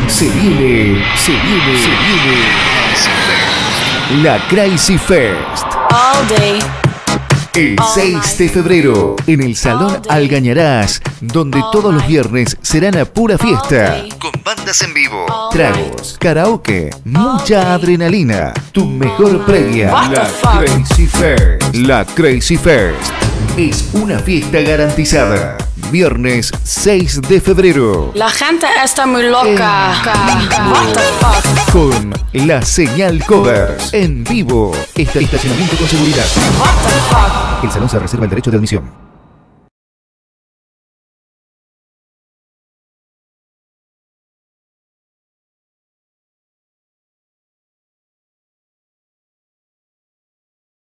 Se viene la Crazy Fest. All day. El 6 de febrero, en el Salón Algañarás, donde todos los viernes serán a pura fiesta. Con bandas en vivo, tragos, karaoke, mucha adrenalina. Tu mejor previa, la Crazy Fest. La Crazy Fest es una fiesta garantizada. Viernes 6 de febrero. La gente está muy loca. What the fuck? Con La Señal Covers en vivo. Estacionamiento con seguridad. What the fuck? El salón se reserva el derecho de admisión.